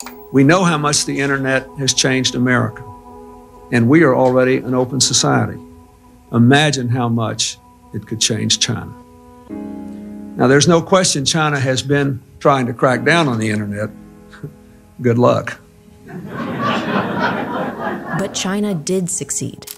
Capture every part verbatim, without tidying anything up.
We know how much the internet has changed America, and we are already an open society. Imagine how much it could change China. Now, there's no question China has been trying to crack down on the internet. Good luck. But China did succeed.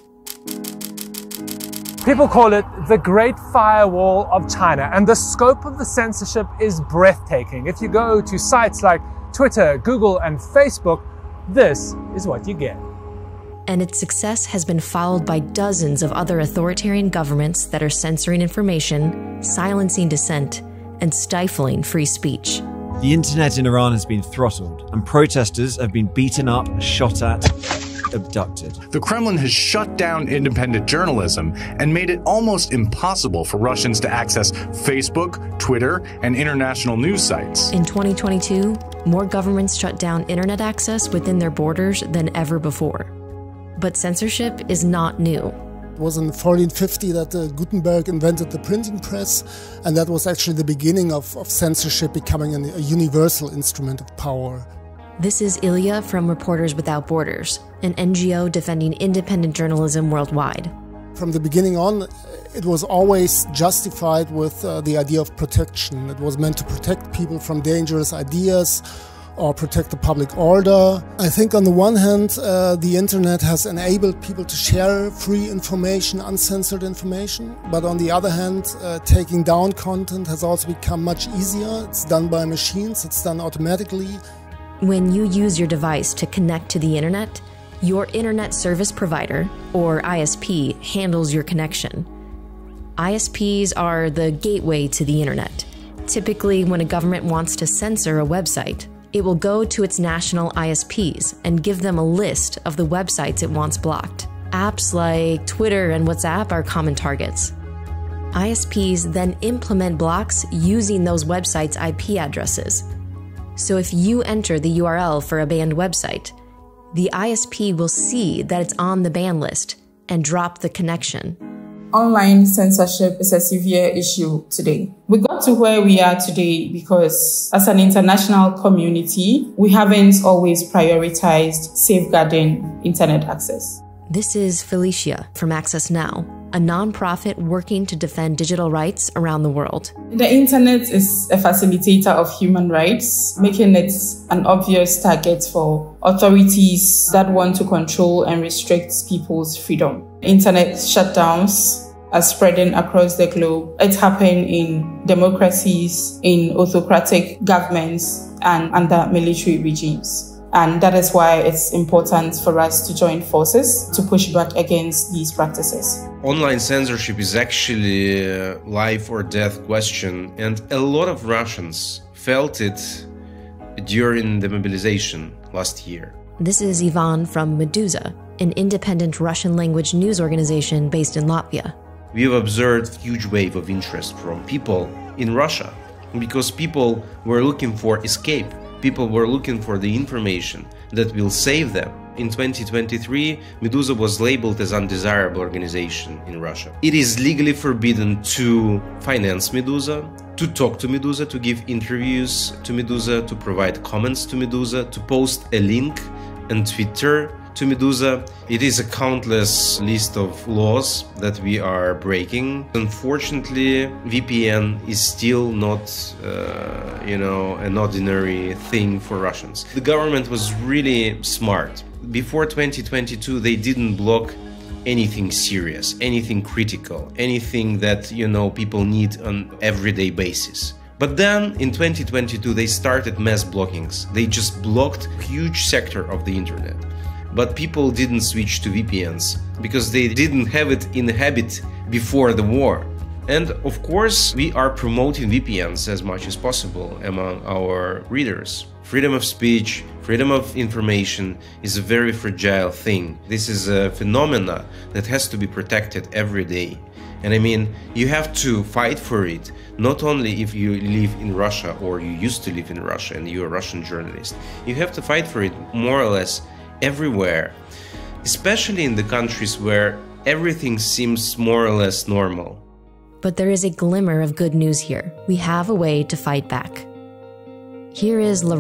People call it the Great Firewall of China, and the scope of the censorship is breathtaking. If you go to sites like Twitter, Google, and Facebook, this is what you get. And its success has been followed by dozens of other authoritarian governments that are censoring information, silencing dissent, and stifling free speech. The internet in Iran has been throttled, and protesters have been beaten up, shot at, abducted. The Kremlin has shut down independent journalism and made it almost impossible for Russians to access Facebook, Twitter, and international news sites. In twenty twenty-two, more governments shut down internet access within their borders than ever before. But censorship is not new. It was in fourteen fifty that uh, Gutenberg invented the printing press, and that was actually the beginning of, of censorship becoming an, a universal instrument of power. This is Ilya from Reporters Without Borders, an N G O defending independent journalism worldwide. From the beginning on, it was always justified with uh, the idea of protection. It was meant to protect people from dangerous ideas or protect the public order. I think on the one hand, uh, the internet has enabled people to share free information, uncensored information. But on the other hand, uh, taking down content has also become much easier. It's done by machines, it's done automatically. When you use your device to connect to the internet, your internet service provider, or I S P, handles your connection. I S Ps are the gateway to the internet. Typically, when a government wants to censor a website, it will go to its national I S Ps and give them a list of the websites it wants blocked. Apps like Twitter and WhatsApp are common targets. I S Ps then implement blocks using those websites' I P addresses. So if you enter the U R L for a banned website, the I S P will see that it's on the ban list and drop the connection. Online censorship is a severe issue today. We got to where we are today because as an international community, we haven't always prioritized safeguarding internet access. This is Felicia from Access Now, a nonprofit working to defend digital rights around the world. The internet is a facilitator of human rights, making it an obvious target for authorities that want to control and restrict people's freedom. Internet shutdowns are spreading across the globe. It happened in democracies, in autocratic governments, and under military regimes. And that is why it's important for us to join forces to push back against these practices. Online censorship is actually a life or death question, and a lot of Russians felt it during the mobilization last year. This is Ivan from Meduza, an independent Russian-language news organization based in Latvia. We have observed a huge wave of interest from people in Russia because people were looking for escape. People were looking for the information that will save them. In twenty twenty-three, Meduza was labeled as undesirable organization in Russia. It is legally forbidden to finance Meduza, to talk to Meduza, to give interviews to Meduza, to provide comments to Meduza, to post a link on Twitter to Meduza. It is a countless list of laws that we are breaking. Unfortunately, V P N is still not, uh, you know, an ordinary thing for Russians. The government was really smart. Before twenty twenty-two, they didn't block anything serious, anything critical, anything that, you know, people need on everyday basis. But then in twenty twenty-two, they started mass blockings. They just blocked a huge sector of the internet. But people didn't switch to V P Ns because they didn't have it in habit before the war. And of course, we are promoting V P Ns as much as possible among our readers. Freedom of speech, freedom of information is a very fragile thing. This is a phenomena that has to be protected every day. And I mean, you have to fight for it, not only if you live in Russia or you used to live in Russia and you're a Russian journalist. You have to fight for it more or less everywhere, especially in the countries where everything seems more or less normal. But there is a glimmer of good news here. We have a way to fight back. Here is Laurent,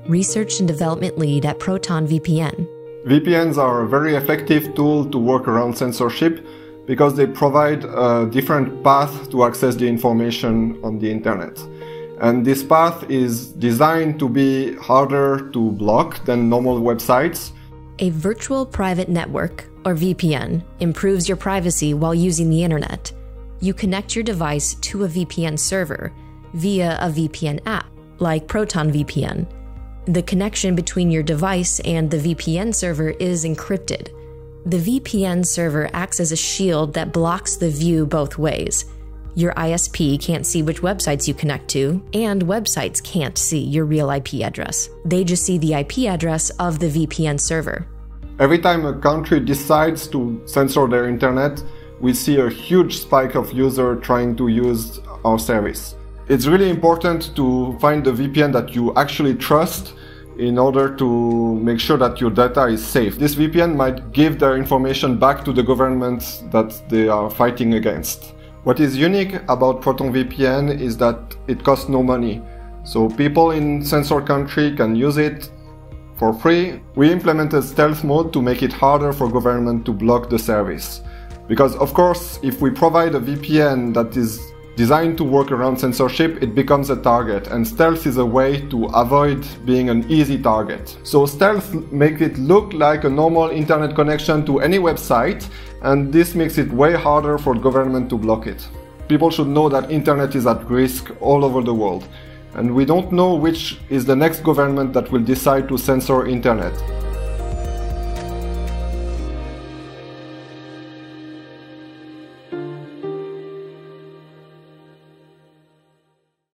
research and development lead at Proton V P N. V P Ns are a very effective tool to work around censorship because they provide a different path to access the information on the internet. And this path is designed to be harder to block than normal websites. A virtual private network, or V P N, improves your privacy while using the internet. You connect your device to a V P N server via a V P N app, like Proton V P N. The connection between your device and the V P N server is encrypted. The V P N server acts as a shield that blocks the view both ways. Your I S P can't see which websites you connect to, and websites can't see your real I P address. They just see the I P address of the V P N server. Every time a country decides to censor their internet, we see a huge spike of users trying to use our service. It's really important to find the V P N that you actually trust in order to make sure that your data is safe. This V P N might give their information back to the government that they are fighting against. What is unique about Proton V P N is that it costs no money. So people in censored country can use it for free. We implemented stealth mode to make it harder for government to block the service. Because of course, if we provide a V P N that is designed to work around censorship, it becomes a target, and stealth is a way to avoid being an easy target. So stealth makes it look like a normal internet connection to any website, and this makes it way harder for government to block it. People should know that internet is at risk all over the world, and we don't know which is the next government that will decide to censor internet.